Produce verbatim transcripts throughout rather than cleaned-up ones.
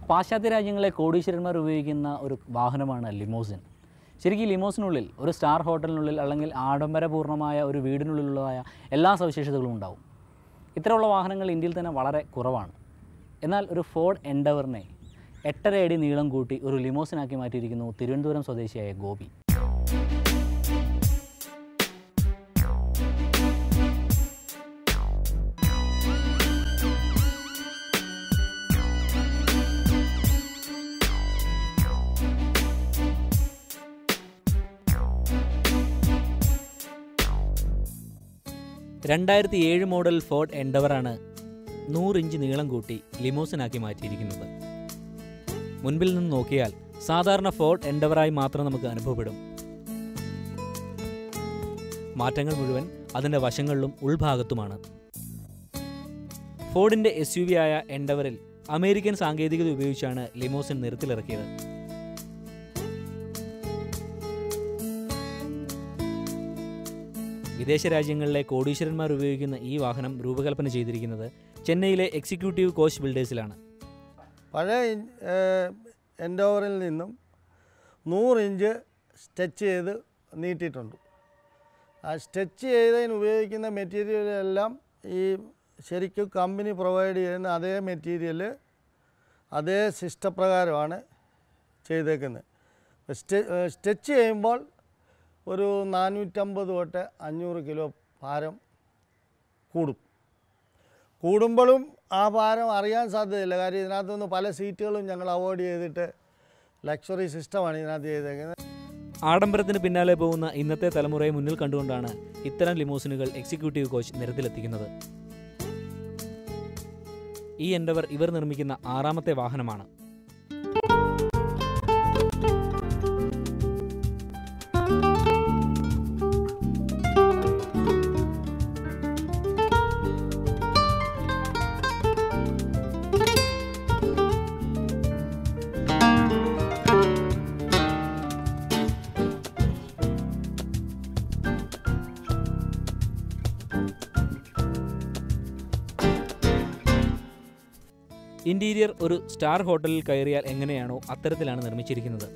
പാശ്ചാത്യ രാജ്യങ്ങളിലെ കോടീശ്വരന്മാർ ഉപയോഗിക്കുന്ന ഒരു വാഹനമാണ് ലിമോസിൻ. ശരിക്കും ലിമോസിനുള്ളിൽ ഒരു സ്റ്റാർ ഹോട്ടലിനുള്ളിൽ അല്ലെങ്കിൽ ആഡംബരപൂർണ്ണമായ ഒരു വീടിനുള്ളിലുള്ളതായ എല്ലാ സവിശേഷതകളും ഉണ്ടാവും. ഇത്തരമുള്ള വാഹനങ്ങൾ ഇന്ത്യയിൽ തന്നെ വളരെ കുറവാണ്. എന്നാൽ ഒരു ഫോർഡ് എൻഡവറിനെ എട്ടര അടി നീളം കൂട്ടി ഒരു ലിമോസിനാക്കി മാറ്റിയിരിക്കുന്നു തിരുവനന്തപുരം സ്വദേശിയായ ഗോപി. രണ്ടായിരത്തി ഏഴ് മോഡൽ ഫോർഡ് എൻഡവറാണ് നൂറ് ഇഞ്ച് നീളം കൂട്ടി ലിമോസിനാക്കി മാറ്റിയിരിക്കുന്നത്. മുൻപിൽ നിന്ന് നോക്കിയാൽ സാധാരണ ഫോർഡ് എൻഡവറായി മാത്രം നമുക്ക് അനുഭവപ്പെടും. മാറ്റങ്ങൾ മുഴുവൻ അതിൻ്റെ വശങ്ങളിലും ഉൾഭാഗത്തുമാണ്. ഫോർഡിൻ്റെ എസ് യു വി ആയ എൻഡവറിൽ അമേരിക്കൻ സാങ്കേതികത ഉപയോഗിച്ചാണ് ലിമോസിൻ നിരത്തിലിറക്കിയത്. വിദേശ രാജ്യങ്ങളിലെ കോടീശ്വരന്മാർ ഉപയോഗിക്കുന്ന ഈ വാഹനം രൂപകൽപ്പന ചെയ്തിരിക്കുന്നത് ചെന്നൈയിലെ എക്സിക്യൂട്ടീവ് കോച്ച് ബിൽഡേഴ്സിലാണ്. പഴയ എൻഡോവറിൽ നിന്നും നൂറ് ഇഞ്ച് സ്റ്റിച്ച് ചെയ്ത് നീട്ടിയിട്ടുണ്ട്. ആ സ്റ്റിച്ച് ചെയ്തതിന് ഉപയോഗിക്കുന്ന മെറ്റീരിയലെല്ലാം ഈ ശരിക്കും കമ്പനി പ്രൊവൈഡ് ചെയ്യുന്ന അതേ മെറ്റീരിയൽ അതേ സിസ്റ്റപ്രകാരമാണ് ചെയ്തേക്കുന്നത്. സ്റ്റിച്ച് ചെയ്യുമ്പോൾ ഒരു നാനൂറ്റമ്പത് തൊട്ട് അഞ്ഞൂറ് കിലോ ഭാരം കൂടും. കൂടുമ്പോഴും ആ ഭാരം അറിയാൻ സാധ്യതയില്ല. കാര്യം ഇതിനകത്തുനിന്ന് പല സീറ്റുകളും ഞങ്ങൾ അവോയ്ഡ് ചെയ്തിട്ട് ലക്ഷറി സിസ്റ്റമാണ് ഇതിനകത്ത് ചെയ്തേക്കുന്നത്. ആഡംബരത്തിന് പിന്നാലെ പോകുന്ന ഇന്നത്തെ തലമുറയെ മുന്നിൽ കണ്ടുകൊണ്ടാണ് ഇത്തരം ലിമോസിനുകൾ എക്സിക്യൂട്ടീവ് കോച്ച് നിരത്തിലെത്തിക്കുന്നത്. ഈ എൻഡവർ ഇവർ നിർമ്മിക്കുന്ന ആറാമത്തെ വാഹനമാണ്. ഇന്റീരിയർ ഒരു സ്റ്റാർ ഹോട്ടലിൽ കയറിയാൽ എങ്ങനെയാണോ അത്തരത്തിലാണ് നിർമ്മിച്ചിരിക്കുന്നത്.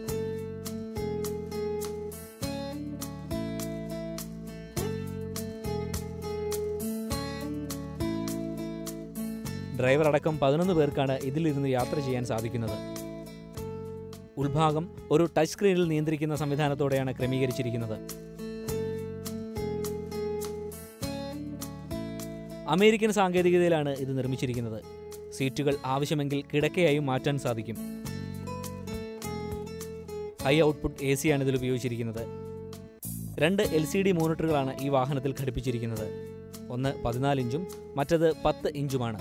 ഡ്രൈവർ അടക്കം പതിനൊന്ന് പേർക്കാണ് ഇതിലിരുന്ന് യാത്ര ചെയ്യാൻ സാധിക്കുന്നത്. ഉൾഭാഗം ഒരു ടച്ച് സ്ക്രീനിൽ നിയന്ത്രിക്കുന്ന സംവിധാനത്തോടെയാണ് ക്രമീകരിച്ചിരിക്കുന്നത്. അമേരിക്കൻ സാങ്കേതികതയിലാണ് ഇത് നിർമ്മിച്ചിരിക്കുന്നത്. സീറ്റുകൾ ആവശ്യമെങ്കിൽ കിടക്കയായും മാറ്റാൻ സാധിക്കും. ഹൈ ഔട്ട്പുട്ട് എ സിയാണ് ഇതിൽ ഉപയോഗിച്ചിരിക്കുന്നത്. രണ്ട് എൽ സി ഡി മോണിറ്ററുകളാണ് ഈ വാഹനത്തിൽ ഘടിപ്പിച്ചിരിക്കുന്നത്. ഒന്ന് പതിനാല് ഇഞ്ചും മറ്റത് പത്ത് ഇഞ്ചുമാണ്.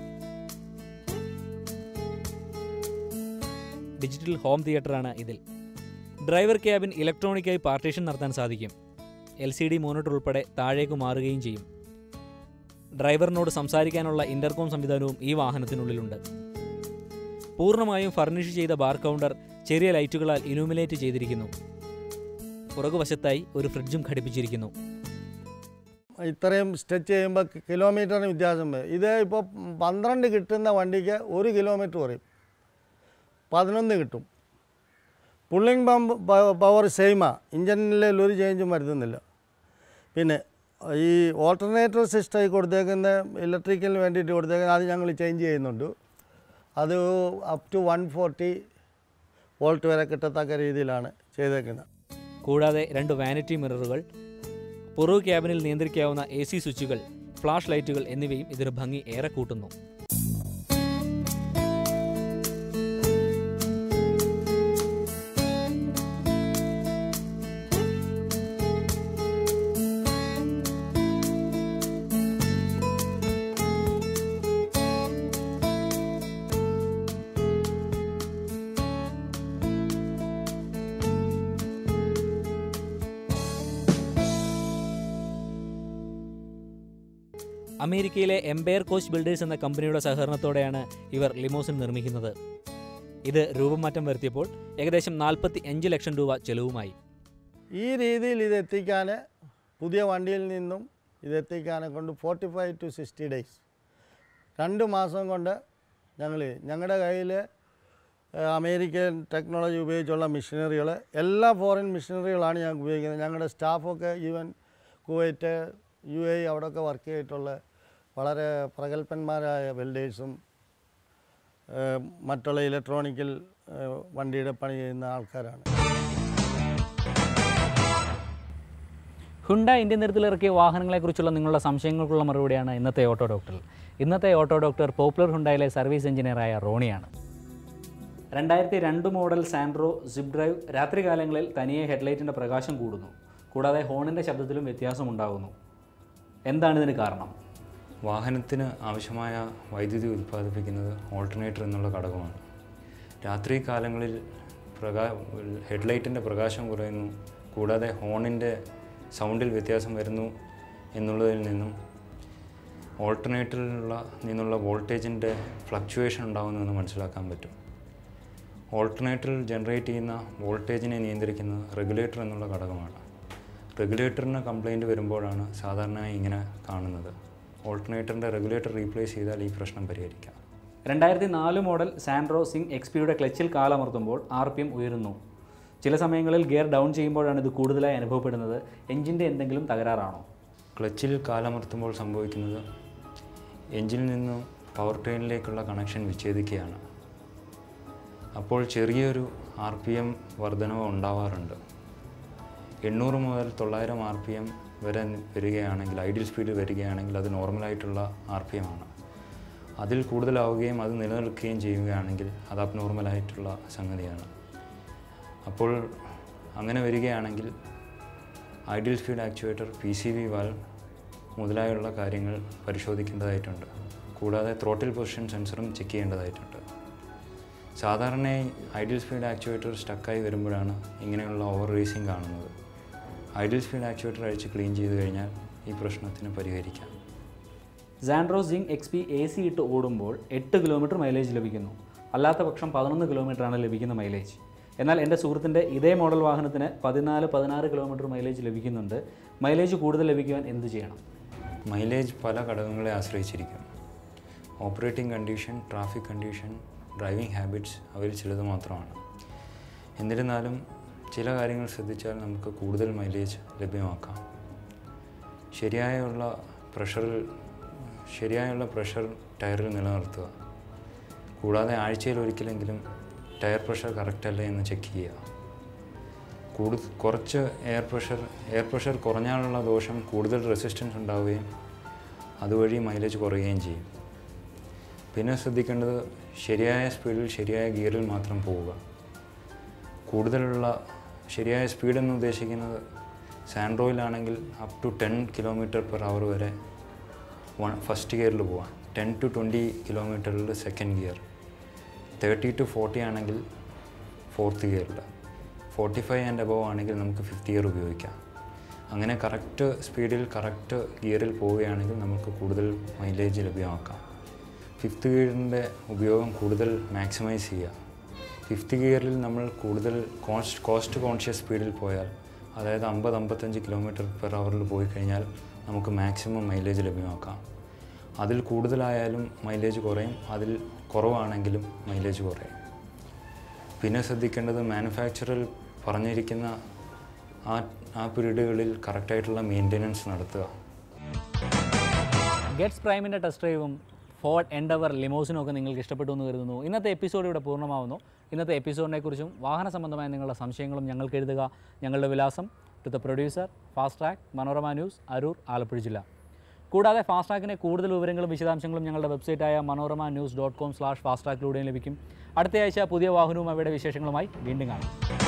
ഡിജിറ്റൽ ഹോം തിയേറ്ററാണ് ഇതിൽ. ഡ്രൈവർ ക്യാബിൻ ഇലക്ട്രോണിക്കായി പാർട്ടീഷൻ നടത്താൻ സാധിക്കും. എൽ സി ഡി മോണിറ്റർ ഉൾപ്പെടെ താഴേക്ക് മാറുകയും ചെയ്യും. ഡ്രൈവറിനോട് സംസാരിക്കാനുള്ള ഇന്റർകോം സംവിധാനവും ഈ വാഹനത്തിനുള്ളിലുണ്ട്. പൂർണ്ണമായും ഫർണിഷ് ചെയ്ത ബാർ കൗണ്ടർ ചെറിയ ലൈറ്റുകളാൽ ഇലൂമിനേറ്റ് ചെയ്തിരിക്കുന്നു. പുറകുവശത്തായി ഒരു ഫ്രിഡ്ജും ഘടിപ്പിച്ചിരിക്കുന്നു. ഇത്രയും സ്റ്റിച്ച് ചെയ്യുമ്പോൾ കിലോമീറ്ററിന് വ്യത്യാസം വരും. ഇത് ഇപ്പോൾ പന്ത്രണ്ട് കിട്ടുന്ന വണ്ടിക്ക് ഒരു കിലോമീറ്റർ കുറയും, പതിനൊന്ന് കിട്ടും. പുള്ളിങ് പമ്പ് പവർ സെയിമാണ്, ഇഞ്ചിനിൽ ഒരു ചേഞ്ചും വരുത്തുന്നില്ല. പിന്നെ ഈ ഓൾട്ടർനേറ്റർ സിസ്റ്റം കൊടുത്തേക്കുന്ന ഇലക്ട്രിക്കലിന് വേണ്ടിയിട്ട് കൊടുത്തേക്കുന്നത് അത് ഞങ്ങൾ ചേഞ്ച് ചെയ്യുന്നുണ്ട്. അത് up to one forty volt വരെ കിട്ടത്തക്ക രീതിയിലാണ് ചെയ്തേക്കുന്നത്. കൂടാതെ രണ്ട് വാനിറ്റി മിററുകൾ, പുറകു ക്യാബിനിൽ നിയന്ത്രിക്കാവുന്ന എ സി സ്വിച്ചുകൾ, ഫ്ലാഷ് ലൈറ്റുകൾ എന്നിവയും ഇതിന് ഭംഗി ഏറെ കൂട്ടുന്നു. അമേരിക്കയിലെ എംപയർ കോച്ച് ബിൽഡേഴ്സ് എന്ന കമ്പനിയുടെ സഹകരണത്തോടെയാണ് ഇവർ ലിമോസിൻ നിർമ്മിക്കുന്നത്. ഇത് രൂപമാറ്റം വരുത്തിയപ്പോൾ ഏകദേശം നാൽപ്പത്തി അഞ്ച് ലക്ഷം രൂപ ചെലവുമായി. ഈ രീതിയിൽ ഇതെത്തിക്കാൻ പുതിയ വണ്ടിയിൽ നിന്നും ഇതെത്തിക്കാനെ കൊണ്ട് forty five to sixty days രണ്ട് മാസം കൊണ്ട് ഞങ്ങൾ ഞങ്ങളുടെ കയ്യിൽ അമേരിക്കൻ ടെക്നോളജി ഉപയോഗിച്ചുള്ള മെഷീനറികൾ എല്ലാ ഫോറിൻ മെഷീനറികളാണ് ഞാൻ ഉപയോഗിക്കുന്നത്. ഞങ്ങളുടെ സ്റ്റാഫൊക്കെ ഈവൻ കുവൈറ്റ്, യു എ അവിടെയൊക്കെ വർക്ക് ചെയ്തിട്ടുള്ള വളരെ പ്രഗത്ഭന്മാരായ വെൽഡേഴ്സും മറ്റുള്ള ഇലക്ട്രോണിക്കൽ വണ്ടിയുടെ പണി ചെയ്യുന്ന ആൾക്കാരാണ്. ഹുണ്ടായ് ഇന്ത്യൻ നിരത്തിലിറക്കിയ വാഹനങ്ങളെക്കുറിച്ചുള്ള നിങ്ങളുടെ സംശയങ്ങൾക്കുള്ള മറുപടിയാണ് ഇന്നത്തെ ഓട്ടോ ഡോക്ടർ. ഇന്നത്തെ ഓട്ടോ ഡോക്ടർ പോപ്പുലർ ഹുണ്ടായിലെ സർവീസ് എഞ്ചിനീയറായ റോണിയാണ്. രണ്ടായിരത്തി രണ്ട് മോഡൽ സാൻഡ്രോ സിപ്പ് ഡ്രൈവ് രാത്രികാലങ്ങളിൽ തനിയെ ഹെഡ്ലൈറ്റിൻ്റെ പ്രകാശം കൂടുന്നു. കൂടാതെ ഹോണിൻ്റെ ശബ്ദത്തിലും വ്യത്യാസമുണ്ടാകുന്നു. എന്താണ് ഇതിന് കാരണം? വാഹനത്തിന് ആവശ്യമായ വൈദ്യുതി ഉൽപ്പാദിപ്പിക്കുന്നത് ഓൾട്ടർനേറ്റർ എന്നുള്ള ഘടകമാണ്. രാത്രി കാലങ്ങളിൽ പ്രകാ ഹെഡ്ലൈറ്റിൻ്റെ പ്രകാശം കുറയുന്നു. കൂടാതെ ഹോണിൻ്റെ സൗണ്ടിൽ വ്യത്യാസം വരുന്നു എന്നുള്ളതിൽ നിന്നും ഓൾട്ടർനേറ്ററിലുള്ള നിന്നുള്ള വോൾട്ടേജിൻ്റെ ഫ്ലക്ച്വേഷൻ ഉണ്ടാകുന്നുവെന്ന് മനസ്സിലാക്കാൻ പറ്റും. ഓൾട്ടർനേറ്ററിൽ ജനറേറ്റ് ചെയ്യുന്ന വോൾട്ടേജിനെ നിയന്ത്രിക്കുന്നത് റെഗുലേറ്റർ എന്നുള്ള ഘടകമാണ്. റെഗുലേറ്ററിന് കംപ്ലൈൻറ്റ് വരുമ്പോഴാണ് സാധാരണയായി ഇങ്ങനെ കാണുന്നത്. ഓൾട്ടർനേറ്ററിൻ്റെ റെഗുലേറ്റർ റീപ്ലേസ് ചെയ്താൽ ഈ പ്രശ്നം പരിഹരിക്കാം. രണ്ടായിരത്തി നാല് മോഡൽ സാൻഡ്രോ സിംഗ് എക്സ് പിയുടെ ക്ലച്ചിൽ കാലമർത്തുമ്പോൾ ആർ പി എം ഉയരുന്നു. ചില സമയങ്ങളിൽ ഗിയർ ഡൗൺ ചെയ്യുമ്പോഴാണ് ഇത് കൂടുതലായി അനുഭവപ്പെടുന്നത്. എഞ്ചിൻ്റെ എന്തെങ്കിലും തകരാറാണോ? ക്ലച്ചിൽ കാലമർത്തുമ്പോൾ സംഭവിക്കുന്നത് എഞ്ചിനിൽ നിന്നും പവർ ട്രെയിനിലേക്കുള്ള കണക്ഷൻ വിച്ഛേദിക്കുകയാണ്. അപ്പോൾ ചെറിയൊരു ആർ പി എം വർധനവ് ഉണ്ടാവാറുണ്ട്. എണ്ണൂറ് മുതൽ തൊള്ളായിരം ആർ പി എം വരെ വരികയാണെങ്കിൽ, ഐഡിയൽ സ്പീഡ് വരികയാണെങ്കിൽ അത് നോർമലായിട്ടുള്ള ആർ പി എം ആണ്. അതിൽ കൂടുതലാവുകയും അത് നിലനിൽക്കുകയും ചെയ്യുകയാണെങ്കിൽ അത് അബ്നോർമലായിട്ടുള്ള സംഗതിയാണ്. അപ്പോൾ അങ്ങനെ വരികയാണെങ്കിൽ ideal speed actuator, P C V valve മുതലായുള്ള കാര്യങ്ങൾ പരിശോധിക്കേണ്ടതായിട്ടുണ്ട്. കൂടാതെ ത്രോട്ടിൽ പൊസിഷൻ സെൻസറും ചെക്ക് ചെയ്യേണ്ടതായിട്ടുണ്ട്. സാധാരണയായി ഐഡിയൽ സ്പീഡ് ആക്ച്വേറ്റർ സ്റ്റക്കായി വരുമ്പോഴാണ് ഇങ്ങനെയുള്ള ഓവർ റേസിംഗ് കാണുന്നത്. ഐഡിയൽ സ്പീഡ് ആക്ച്വേറ്റർ അഴിച്ച് ക്ലീൻ ചെയ്ത് കഴിഞ്ഞാൽ ഈ പ്രശ്നത്തിന് പരിഹരിക്കാം. Santro Xing X P A C ഇട്ട് ഓടുമ്പോൾ എട്ട് കിലോമീറ്റർ മൈലേജ് ലഭിക്കുന്നു. അല്ലാത്ത പക്ഷം പതിനൊന്ന് കിലോമീറ്ററാണ് ലഭിക്കുന്ന മൈലേജ്. എന്നാൽ എൻ്റെ സുഹൃത്തിൻ്റെ ഇതേ മോഡൽ വാഹനത്തിന് പതിനാല് പതിനാറ് കിലോമീറ്റർ മൈലേജ് ലഭിക്കുന്നുണ്ട്. മൈലേജ് കൂടുതൽ ലഭിക്കുവാൻ എന്ത് ചെയ്യണം? മൈലേജ് പല ഘടകങ്ങളെ ആശ്രയിച്ചിരിക്കും. Operating condition, traffic condition, driving habits അവയിൽ ചിലത് മാത്രമാണ്. എന്നിരുന്നാലും ചില കാര്യങ്ങൾ ശ്രദ്ധിച്ചാൽ നമുക്ക് കൂടുതൽ മൈലേജ് ലഭ്യമാക്കാം. ശരിയായുള്ള പ്രഷറിൽ ശരിയായുള്ള പ്രഷർ ടയറിൽ നിലനിർത്തുക. കൂടാതെ ആഴ്ചയിൽ ഒരിക്കലെങ്കിലും ടയർ പ്രഷർ കറക്റ്റല്ലേ എന്ന് ചെക്ക് ചെയ്യുക. കൂടു കുറച്ച് എയർ പ്രഷർ എയർ പ്രഷർ കുറഞ്ഞാലുള്ള ദോഷം കൂടുതൽ റെസിസ്റ്റൻസ് ഉണ്ടാവുകയും അതുവഴി മൈലേജ് കുറയുകയും ചെയ്യും. പിന്നെ ശ്രദ്ധിക്കേണ്ടത് ശരിയായ സ്പീഡിൽ ശരിയായ ഗിയറിൽ മാത്രം പോവുക. കൂടുതലുള്ള ശരിയായ സ്പീഡെന്ന് ഉദ്ദേശിക്കുന്നത് സാൻഡ്രോയിലാണെങ്കിൽ up to ten kilometre per hour വരെ വൺ ഫസ്റ്റ് ഗിയറിൽ പോവാം. ടെൻ ടു ട്വൻറ്റി കിലോമീറ്ററിൽ second gear. Thirty to forty ആണെങ്കിൽ ഫോർത്ത് ഗിയറിൽ. ഫോർട്ടി ഫൈവ് ആൻഡ് അബവ് ആണെങ്കിൽ നമുക്ക് ഫിഫ്ത്ത് ഗിയർ ഉപയോഗിക്കാം. അങ്ങനെ കറക്റ്റ് സ്പീഡിൽ കറക്റ്റ് ഗിയറിൽ പോവുകയാണെങ്കിൽ നമുക്ക് കൂടുതൽ മൈലേജ് ലഭ്യമാക്കാം. ഫിഫ്ത്ത് ഗിയറിൻ്റെ ഉപയോഗം കൂടുതൽ മാക്സിമൈസ് ചെയ്യുക. ഫിഫ്ത്ത് ഗിയറിൽ നമ്മൾ കൂടുതൽ കോസ്റ്റ് കോസ്റ്റ് കോൺഷ്യസ് സ്പീഡിൽ പോയാൽ, അതായത് അമ്പത് അമ്പത്തഞ്ച് കിലോമീറ്റർ പെർ അവറിൽ പോയി കഴിഞ്ഞാൽ നമുക്ക് മാക്സിമം മൈലേജ് ലഭ്യമാക്കാം. അതിൽ കൂടുതലായാലും മൈലേജ് കുറയും, അതിൽ കുറവാണെങ്കിലും മൈലേജ് കുറയും. പിന്നെ ശ്രദ്ധിക്കേണ്ടത് മാനുഫാക്ചറിൽ പറഞ്ഞിരിക്കുന്ന ആ ആ പീരീഡുകളിൽ കറക്റ്റായിട്ടുള്ള മെയിൻ്റെനൻസ് നടത്തുക. ഗെറ്റ്സ് പ്രൈമിൻ്റെ ടെസ്റ്റ് ഡ്രൈവും ഫോർഡ് എൻഡവർ ലിമോസിനും ഒക്കെ നിങ്ങൾക്ക് ഇഷ്ടപ്പെട്ടു എന്ന് കരുതുന്നു. ഇന്നത്തെ എപ്പിസോഡ് ഇവിടെ പൂർണ്ണമാവുന്നു. ഇന്നത്തെ എപ്പിസോഡിനെക്കുറിച്ചും വാഹന സംബന്ധമായ നിങ്ങളുടെ സംശയങ്ങളും ഞങ്ങൾക്ക് എഴുതുക. ഞങ്ങളുടെ വിലാസം to the producer, Fastrack, Manorama news, Aroor, Alappuzha ജില്ല. കൂടാതെ ഫാസ്ട്രാക്കിൻ്റെ കൂടുതൽ വിവരങ്ങളും വിശദാംശങ്ങളും ഞങ്ങളുടെ വെബ്സൈറ്റായ Manorama news dot com slash ഫാസ്ട്രാക്കിലൂടെയും ലഭിക്കും. അടുത്തയാഴ്ച പുതിയ വാഹനവും അവയുടെ വിശേഷങ്ങളുമായി വീണ്ടും കാണാം.